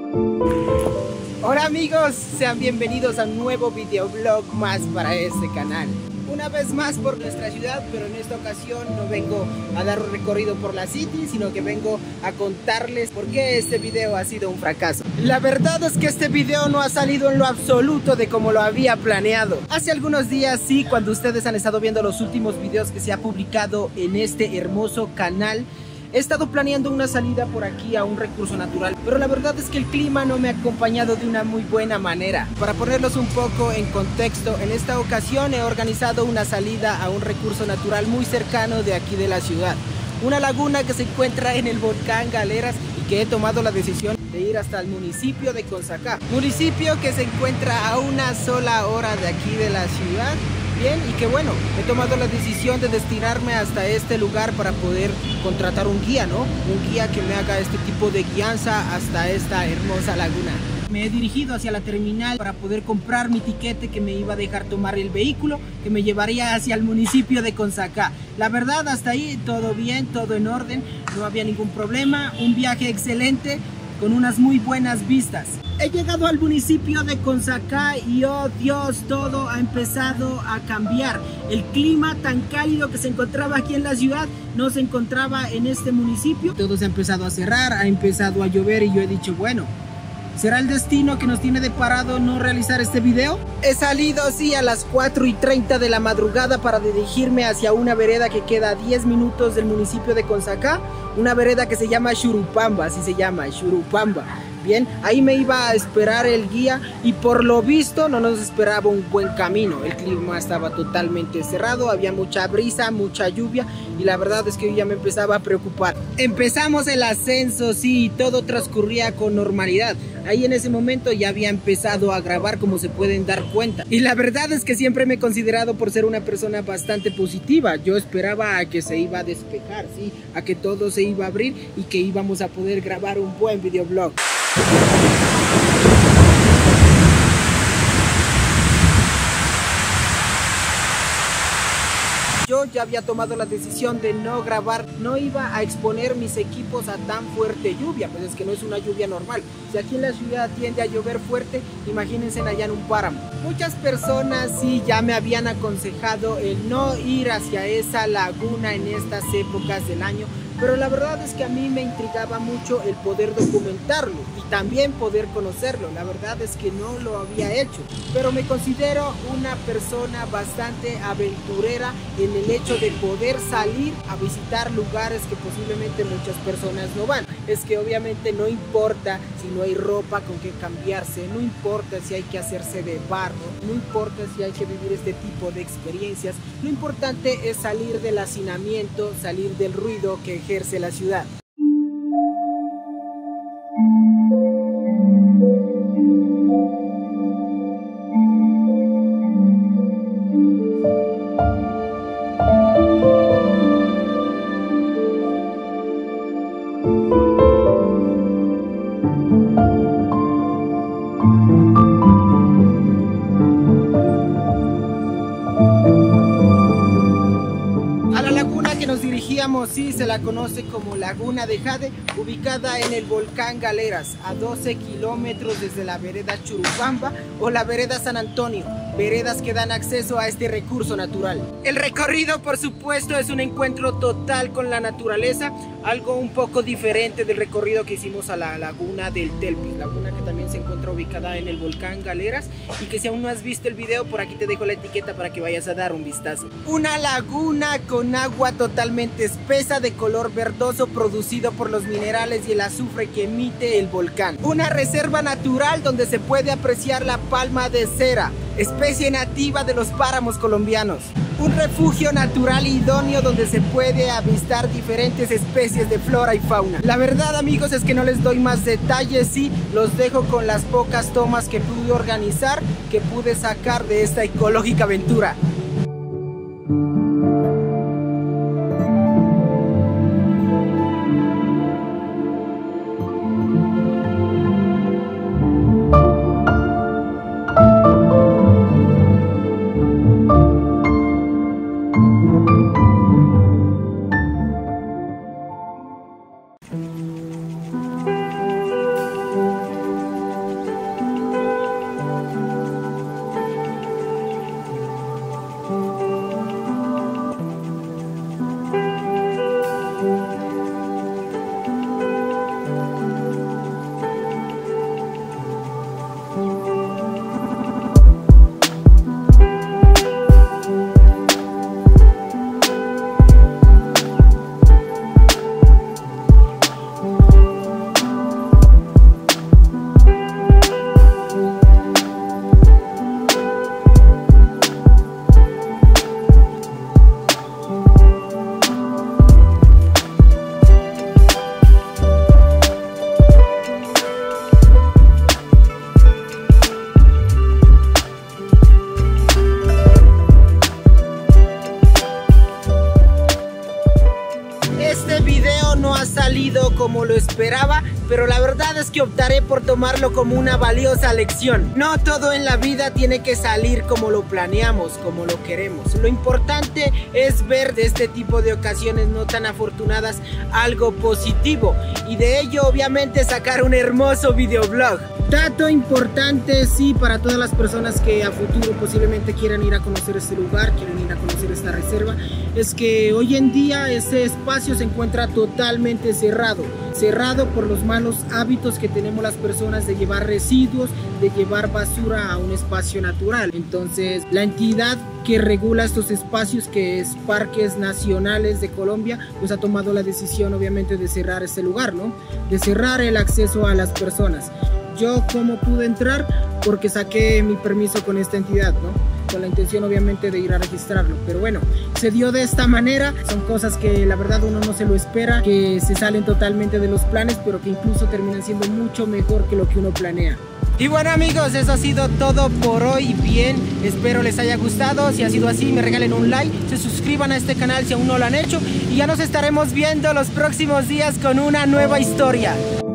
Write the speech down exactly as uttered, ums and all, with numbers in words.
Hola amigos, sean bienvenidos a un nuevo videoblog más para este canal. Una vez más por nuestra ciudad, pero en esta ocasión no vengo a dar un recorrido por la city, sino que vengo a contarles por qué este video ha sido un fracaso. La verdad es que este video no ha salido en lo absoluto de como lo había planeado. Hace algunos días, sí, cuando ustedes han estado viendo los últimos videos que se ha publicado en este hermoso canal, he estado planeando una salida por aquí a un recurso natural, pero la verdad es que el clima no me ha acompañado de una muy buena manera. Para ponerlos un poco en contexto, en esta ocasión he organizado una salida a un recurso natural muy cercano de aquí de la ciudad. Una laguna que se encuentra en el volcán Galeras y que he tomado la decisión de ir hasta el municipio de Consacá. Municipio que se encuentra a una sola hora de aquí de la ciudad. Bien, y que bueno, he tomado la decisión de destinarme hasta este lugar para poder contratar un guía, ¿no? Un guía que me haga este tipo de guianza hasta esta hermosa laguna. Me he dirigido hacia la terminal para poder comprar mi tiquete que me iba a dejar tomar el vehículo que me llevaría hacia el municipio de Consacá. La verdad, hasta ahí todo bien, todo en orden, no había ningún problema, un viaje excelente con unas muy buenas vistas. He llegado al municipio de Consacá y oh Dios, todo ha empezado a cambiar. El clima tan cálido que se encontraba aquí en la ciudad no se encontraba en este municipio. Todo se ha empezado a cerrar, ha empezado a llover y yo he dicho, bueno, ¿será el destino que nos tiene deparado no realizar este video? He salido sí a las cuatro y treinta de la madrugada para dirigirme hacia una vereda que queda a diez minutos del municipio de Consacá. Una vereda que se llama Churupamba, así se llama, Churupamba. Bien, ahí me iba a esperar el guía y por lo visto no nos esperaba un buen camino. El clima estaba totalmente cerrado, había mucha brisa, mucha lluvia y la verdad es que yo ya me empezaba a preocupar. Empezamos el ascenso, sí, todo transcurría con normalidad. Ahí en ese momento ya había empezado a grabar, como se pueden dar cuenta. Y la verdad es que siempre me he considerado por ser una persona bastante positiva. Yo esperaba a que se iba a despejar, sí, a que todo se iba a abrir y que íbamos a poder grabar un buen videoblog. Yo ya había tomado la decisión de no grabar, no iba a exponer mis equipos a tan fuerte lluvia, pues es que no es una lluvia normal. Si aquí en la ciudad tiende a llover fuerte, imagínense allá en un páramo. Muchas personas sí ya me habían aconsejado el no ir hacia esa laguna en estas épocas del año, pero la verdad es que a mí me intrigaba mucho el poder documentarlo y también poder conocerlo. La verdad es que no lo había hecho, pero me considero una persona bastante aventurera en el hecho de poder salir a visitar lugares que posiblemente muchas personas no van. Es que obviamente no importa si no hay ropa con que cambiarse, no importa si hay que hacerse de barro, no importa si hay que vivir este tipo de experiencias. Lo importante es salir del hacinamiento, salir del ruido que ejerce la ciudad. Sí, se la conoce como Laguna de Jade, ubicada en el volcán Galeras, a doce kilómetros desde la vereda Churupamba o la vereda San Antonio, veredas que dan acceso a este recurso natural. El recorrido, por supuesto, es un encuentro total con la naturaleza, algo un poco diferente del recorrido que hicimos a la laguna del Telpis, laguna que también se encuentra ubicada en el volcán Galeras y que si aún no has visto el video, por aquí te dejo la etiqueta para que vayas a dar un vistazo. Una laguna con agua totalmente espesa de color verdoso producido por los minerales y el azufre que emite el volcán. Una reserva natural donde se puede apreciar la palma de cera, especie nativa de los páramos colombianos. Un refugio natural idóneo donde se puede avistar diferentes especies de flora y fauna. La verdad, amigos, es que no les doy más detalles, sí, los dejo con las pocas tomas que pude organizar, que pude sacar de esta ecológica aventura. salido como lo esperaba, pero la verdad es que optaré por tomarlo como una valiosa lección. No todo en la vida tiene que salir como lo planeamos, como lo queremos. Lo importante es ver de este tipo de ocasiones no tan afortunadas algo positivo, y de ello obviamente sacar un hermoso videoblog. Dato importante, sí, para todas las personas que a futuro posiblemente quieran ir a conocer este lugar, quieren ir a conocer esta reserva, es que hoy en día ese espacio se encuentra totalmente cerrado, cerrado por los malos hábitos que tenemos las personas de llevar residuos, de llevar basura a un espacio natural. Entonces, la entidad que regula estos espacios, que es Parques Nacionales de Colombia, pues ha tomado la decisión obviamente de cerrar este lugar, ¿no? De cerrar el acceso a las personas. Yo, ¿cómo pude entrar? Porque saqué mi permiso con esta entidad, ¿no? Con la intención obviamente de ir a registrarlo, pero bueno, se dio de esta manera. Son cosas que la verdad uno no se lo espera, que se salen totalmente de los planes, pero que incluso terminan siendo mucho mejor que lo que uno planea. Y bueno amigos, eso ha sido todo por hoy. Bien, espero les haya gustado. Si ha sido así, me regalen un like, se suscriban a este canal si aún no lo han hecho, y ya nos estaremos viendo los próximos días con una nueva historia.